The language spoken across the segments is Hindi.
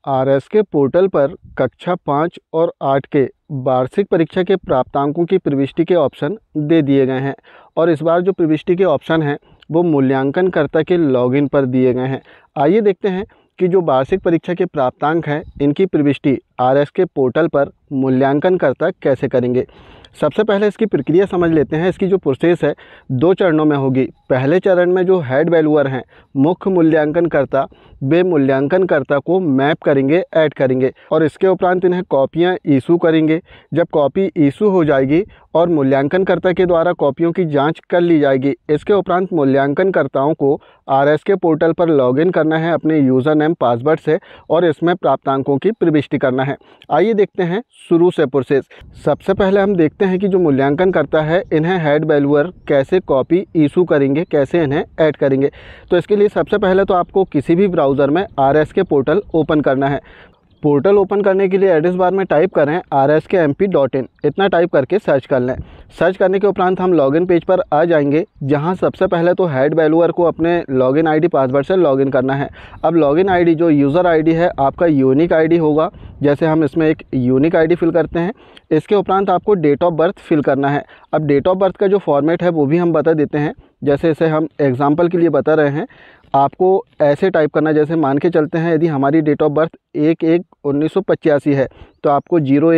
आरएस के पोर्टल पर कक्षा 5 और 8 के वार्षिक परीक्षा के प्राप्तांकों की प्रविष्टि के ऑप्शन दे दिए गए हैं और इस बार जो प्रविष्टि के ऑप्शन हैं वो मूल्यांकनकर्ता के लॉगिन पर दिए गए हैं। आइए देखते हैं कि जो वार्षिक परीक्षा के प्राप्तांक हैं इनकी प्रविष्टि आरएस के पोर्टल पर मूल्यांकनकर्ता कैसे करेंगे। सबसे पहले इसकी प्रक्रिया समझ लेते हैं। इसकी जो प्रोसेस है 2 चरणों में होगी। पहले चरण में जो हेड वैल्यूअर हैं, मुख्य मूल्यांकनकर्ता, वे मूल्यांकनकर्ता को मैप करेंगे, ऐड करेंगे और इसके उपरांत इन्हें कॉपियां इशू करेंगे। जब कॉपी इशू हो जाएगी और मूल्यांकनकर्ता के द्वारा कॉपियों की जांच कर ली जाएगी, इसके उपरांत मूल्यांकनकर्ताओं को आरएस के पोर्टल पर लॉगिन करना है अपने यूज़र नेम पासवर्ड से और इसमें प्राप्तांकों की प्रविष्टि करना है। आइए देखते हैं शुरू से प्रोसेस। सबसे पहले हम देखते हैं कि जो मूल्यांकनकर्ता है इन्हें हेड वैल्यूअर कैसे कॉपी इशू करेंगे, कैसे इन्हें ऐड करेंगे। तो इसके लिए सबसे पहले तो आपको किसी भी ब्राउज़र में आरएस के पोर्टल ओपन करना है। पोर्टल ओपन करने के लिए एड्रेस बार में टाइप करें rskmp.in, इतना टाइप करके सर्च कर लें। सर्च करने के उपरांत हम लॉगिन पेज पर आ जाएंगे, जहां सबसे पहले तो हेड वैल्यूअर को अपने लॉगिन आईडी पासवर्ड से लॉगिन करना है। अब लॉगिन आईडी जो यूज़र आईडी है आपका यूनिक आईडी होगा, जैसे हम इसमें एक यूनिक आईडी फिल करते हैं। इसके उपरांत आपको डेट ऑफ बर्थ फिल करना है। अब डेट ऑफ बर्थ का जो फॉर्मेट है वो भी हम बता देते हैं, जैसे इसे हम एग्जाम्पल के लिए बता रहे हैं। आपको ऐसे टाइप करना, जैसे मान के चलते हैं यदि हमारी डेट ऑफ बर्थ 1/1/1985 है तो आपको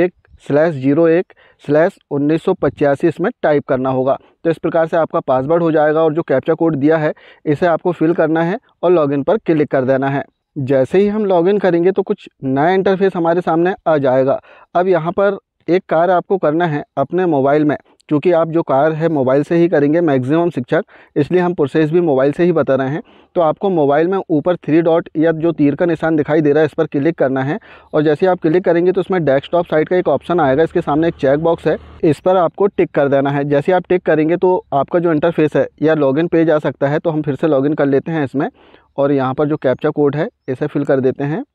01/01/1985 इसमें टाइप करना होगा। तो इस प्रकार से आपका पासवर्ड हो जाएगा और जो कैप्चा कोड दिया है इसे आपको फिल करना है और लॉगिन पर क्लिक कर देना है। जैसे ही हम लॉगिन करेंगे तो कुछ नया इंटरफेस हमारे सामने आ जाएगा। अब यहाँ पर एक कार्य आपको करना है अपने मोबाइल में, क्योंकि आप जो कार्य है मोबाइल से ही करेंगे मैक्सिमम शिक्षक, इसलिए हम प्रोसेस भी मोबाइल से ही बता रहे हैं। तो आपको मोबाइल में ऊपर 3 डॉट या जो तीर का निशान दिखाई दे रहा है इस पर क्लिक करना है और जैसे आप क्लिक करेंगे तो उसमें डेस्कटॉप साइट का एक ऑप्शन आएगा। इसके सामने एक चेक बॉक्स है, इस पर आपको टिक कर देना है। जैसे आप टिक करेंगे तो आपका जो इंटरफेस है या लॉगिन पेज आ सकता है। तो हम फिर से लॉगिन कर लेते हैं इसमें और यहाँ पर जो कैप्चा कोड है इसे फिल कर देते हैं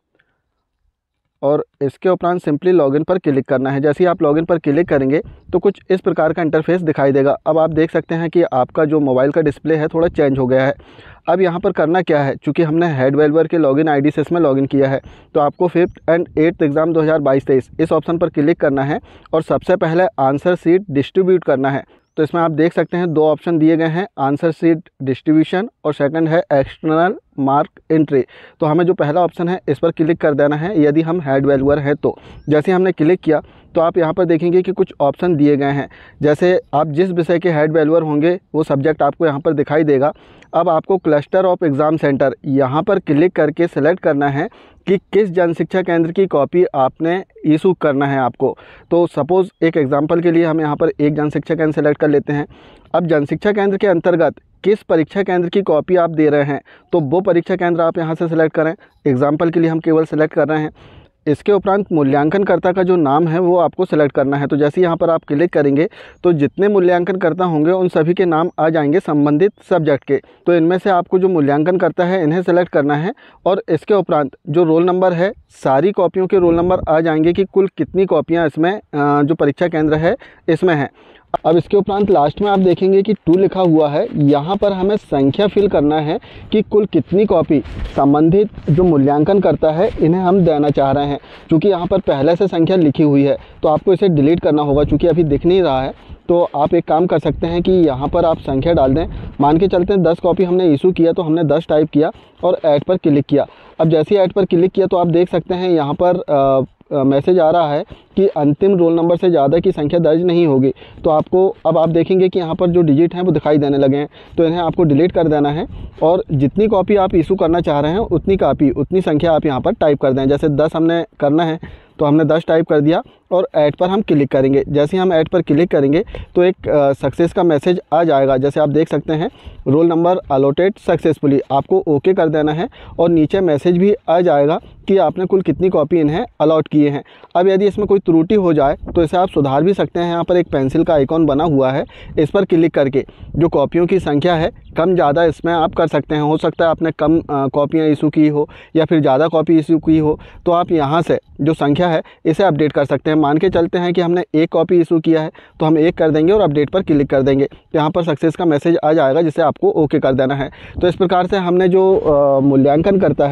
और इसके उपरांत सिंपली लॉगिन पर क्लिक करना है। जैसे ही आप लॉगिन पर क्लिक करेंगे तो कुछ इस प्रकार का इंटरफेस दिखाई देगा। अब आप देख सकते हैं कि आपका जो मोबाइल का डिस्प्ले है थोड़ा चेंज हो गया है। अब यहाँ पर करना क्या है, चूँकि हमने हेड वैल्यूअर के लॉगिन आईडी से इसमें लॉगिन किया है तो आपको 5th एंड 8th एग्ज़ाम 2022-23 इस ऑप्शन पर क्लिक करना है और सबसे पहले आंसर शीट डिस्ट्रीब्यूट करना है। तो इसमें आप देख सकते हैं 2 ऑप्शन दिए गए हैं, आंसर शीट डिस्ट्रीब्यूशन और सेकंड है एक्सटर्नल मार्क एंट्री। तो हमें जो पहला ऑप्शन है इस पर क्लिक कर देना है यदि हम हेड वैल्यूअर हैं तो। जैसे हमने क्लिक किया तो आप यहाँ पर देखेंगे कि कुछ ऑप्शन दिए गए हैं, जैसे आप जिस विषय के हेड वैल्यूअर होंगे वो सब्जेक्ट आपको यहाँ पर दिखाई देगा। अब आपको क्लस्टर ऑफ एग्ज़ाम सेंटर यहाँ पर क्लिक करके सेलेक्ट करना है कि किस जनशिक्षा केंद्र की कॉपी आपने इशू करना है आपको। तो सपोज़ एक एग्जांपल के लिए हम यहाँ पर एक जनशिक्षा केंद्र सेलेक्ट कर लेते हैं। अब जनशिक्षा केंद्र के अंतर्गत किस परीक्षा केंद्र की कॉपी आप दे रहे हैं तो वो परीक्षा केंद्र आप यहाँ से सेलेक्ट करें। एग्जाम्पल के लिए हम केवल सेलेक्ट कर रहे हैं। इसके उपरांत मूल्यांकनकर्ता का जो नाम है वो आपको सेलेक्ट करना है। तो जैसे यहाँ पर आप क्लिक करेंगे तो जितने मूल्यांकनकर्ता होंगे उन सभी के नाम आ जाएंगे संबंधित सब्जेक्ट के। तो इनमें से आपको जो मूल्यांकनकर्ता है इन्हें सेलेक्ट करना है और इसके उपरांत जो रोल नंबर है, सारी कॉपियों के रोल नंबर आ जाएंगे कि कुल कितनी कॉपियाँ इसमें जो परीक्षा केंद्र है इसमें हैं। अब इसके उपरांत लास्ट में आप देखेंगे कि 2 लिखा हुआ है, यहाँ पर हमें संख्या फिल करना है कि कुल कितनी कॉपी संबंधित जो मूल्यांकन करता है इन्हें हम देना चाह रहे हैं। क्योंकि यहाँ पर पहले से संख्या लिखी हुई है तो आपको इसे डिलीट करना होगा, क्योंकि अभी दिख नहीं रहा है। तो आप एक काम कर सकते हैं कि यहाँ पर आप संख्या डाल दें। मान के चलते हैं 10 कॉपी हमने इशू किया तो हमने 10 टाइप किया और ऐड पर क्लिक किया। अब जैसे ही ऐड पर क्लिक किया तो आप देख सकते हैं यहाँ पर मैसेज आ रहा है कि अंतिम रोल नंबर से ज़्यादा की संख्या दर्ज नहीं होगी। तो आपको अब आप देखेंगे कि यहाँ पर जो डिजिट हैं वो दिखाई देने लगे हैं, तो इन्हें आपको डिलीट कर देना है और जितनी कॉपी आप इशू करना चाह रहे हैं उतनी संख्या आप यहाँ पर टाइप कर दें। जैसे 10 हमने करना है तो हमने 10 टाइप कर दिया और ऐड पर हम क्लिक करेंगे। जैसे ही हम ऐड पर क्लिक करेंगे तो एक सक्सेस का मैसेज आ जाएगा। जैसे आप देख सकते हैं रोल नंबर अलॉटेड सक्सेसफुली, आपको ओके कर देना है और नीचे मैसेज भी आ जाएगा कि आपने कुल कितनी कॉपी इन्हें अलॉट किए हैं। अब यदि इसमें कोई त्रुटि हो जाए तो इसे आप सुधार भी सकते हैं। यहाँ पर एक पेंसिल का आइकॉन बना हुआ है, इस पर क्लिक करके जो कॉपियों की संख्या है कम ज़्यादा इसमें आप कर सकते हैं। हो सकता है आपने कम कॉपियाँ इशू की हो या फिर ज़्यादा कॉपी इशू की हो, तो आप यहाँ से जो संख्या है इसे अपडेट कर सकते हैं। मान के चलते हैं कि हमने 1 कॉपी इशू किया है तो हम 1 कर देंगे और अपडेट पर क्लिक कर देंगे। यहाँ पर सक्सेस का मैसेज आ जाएगा जिसे आपको ओके कर देना है। तो इस प्रकार से हमने जो मूल्यांकन करता है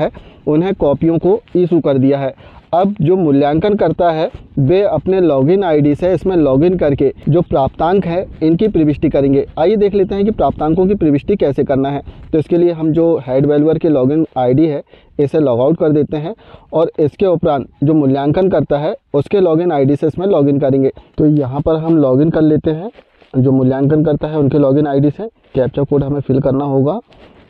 उन्हें कॉपियों को इशू कर दिया है। अब जो मूल्यांकन करता है वे अपने लॉगिन आईडी से इसमें लॉगिन करके जो प्राप्तांक है इनकी प्रविष्टि करेंगे। आइए देख लेते हैं कि प्राप्तांकों की प्रविष्टि कैसे करना है। तो इसके लिए हम जो हेड वैल्यूअर की लॉगिन आईडी है इसे लॉग आउट कर देते हैं और इसके उपरांत जो मूल्यांकन करता है उसके लॉगिन आईडी से इसमें लॉगिन करेंगे। तो यहाँ पर हम लॉगिन कर लेते हैं जो मूल्यांकन करता है उनके लॉगिन आईडी से। कैप्चा कोड हमें फिल करना होगा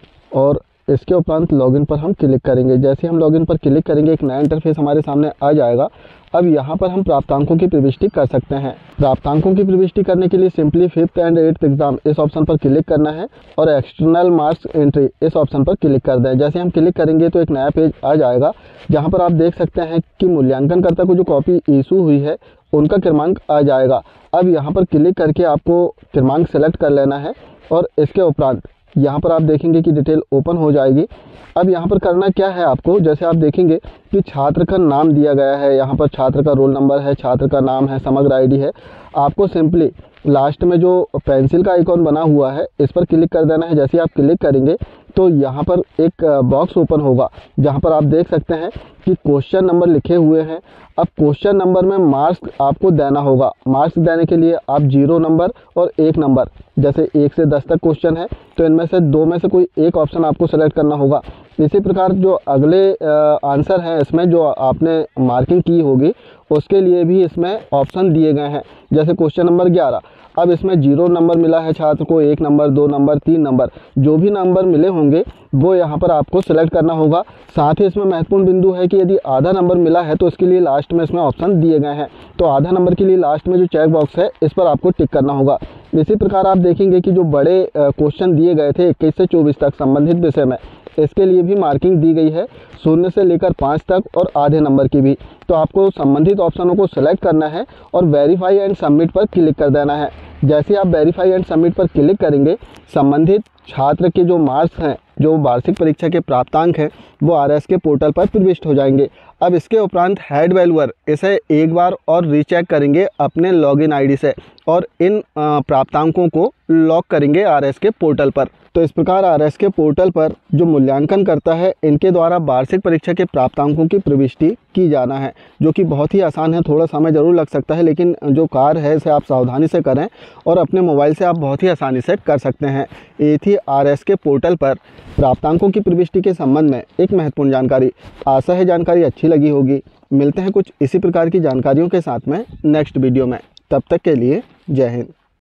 और इसके उपरांत लॉगिन पर हम क्लिक करेंगे। जैसे हम लॉगिन पर क्लिक करेंगे एक नया इंटरफेस हमारे सामने आ जाएगा। अब यहाँ पर हम प्राप्तांकों की प्रविष्टि कर सकते हैं। प्राप्तांकों की प्रविष्टि करने के लिए simply 5th and 8th exam इस ऑप्शन पर क्लिक करना है और एक्सटर्नल मार्क्स एंट्री इस ऑप्शन पर क्लिक कर दें। जैसे हम क्लिक करेंगे तो एक नया पेज आ जाएगा जहाँ पर आप देख सकते हैं कि मूल्यांकनकर्ता को जो कॉपी इशू हुई है उनका क्रमांक आ जाएगा। अब यहाँ पर क्लिक करके आपको क्रमांक सेलेक्ट कर लेना है और इसके उपरांत यहाँ पर आप देखेंगे कि डिटेल ओपन हो जाएगी। अब यहाँ पर करना क्या है आपको, जैसे आप देखेंगे कि छात्र का नाम दिया गया है, यहाँ पर छात्र का रोल नंबर है, छात्र का नाम है, समग्र आईडी है। आपको सिंपली लास्ट में जो पेंसिल का आइकॉन बना हुआ है इस पर क्लिक कर देना है। जैसे आप क्लिक करेंगे तो यहाँ पर एक बॉक्स ओपन होगा जहाँ पर आप देख सकते हैं कि क्वेश्चन नंबर लिखे हुए हैं। अब क्वेश्चन नंबर में मार्क्स आपको देना होगा। मार्क्स देने के लिए आप 0 नंबर और 1 नंबर, जैसे 1 से 10 तक क्वेश्चन है तो इनमें से 2 में से कोई एक ऑप्शन आपको सेलेक्ट करना होगा। इसी प्रकार जो अगले आंसर हैं इसमें जो आपने मार्किंग की होगी उसके लिए भी इसमें ऑप्शन दिए गए हैं। जैसे क्वेश्चन नंबर 11, अब इसमें 0 नंबर मिला है छात्र को, 1 नंबर, 2 नंबर, 3 नंबर, जो भी नंबर मिले होंगे वो यहाँ पर आपको सेलेक्ट करना होगा। साथ ही इसमें महत्वपूर्ण बिंदु है कि यदि आधा नंबर मिला है तो इसके लिए लास्ट में इसमें ऑप्शन दिए गए हैं। तो आधा नंबर के लिए लास्ट में जो चेक बॉक्स है इस पर आपको टिक करना होगा। इसी प्रकार आप देखेंगे कि जो बड़े क्वेश्चन दिए गए थे 21 से 24 तक संबंधित विषय में, इसके लिए भी मार्किंग दी गई है 0 से लेकर 5 तक और आधे नंबर की भी। तो आपको संबंधित ऑप्शनों को सेलेक्ट करना है और वेरीफाई एंड सबमिट पर क्लिक कर देना है। जैसे आप वेरीफाई एंड सबमिट पर क्लिक करेंगे संबंधित छात्र के जो मार्क्स हैं, जो वार्षिक परीक्षा के प्राप्तांक हैं, वो आरएस के पोर्टल पर प्रविष्ट हो जाएंगे। अब इसके उपरांत हेड वैल्यूअर इसे एक बार और रीचेक करेंगे अपने लॉगिन आईडी से और इन प्राप्तांकों को लॉक करेंगे आरएस के पोर्टल पर। तो इस प्रकार आरएस के पोर्टल पर जो मूल्यांकन करता है इनके द्वारा वार्षिक परीक्षा के प्राप्तांकों की प्रविष्टि की जाना है, जो कि बहुत ही आसान है। थोड़ा समय ज़रूर लग सकता है लेकिन जो कार्य है इसे आप सावधानी से करें और अपने मोबाइल से आप बहुत ही आसानी से कर सकते हैं। ये थी आरएस के पोर्टल पर प्राप्तांकों की प्रविष्टि के संबंध में एक महत्वपूर्ण जानकारी। आशा है जानकारी अच्छी लगी होगी। मिलते हैं कुछ इसी प्रकार की जानकारियों के साथ में नेक्स्ट वीडियो में। तब तक के लिए जय हिंद।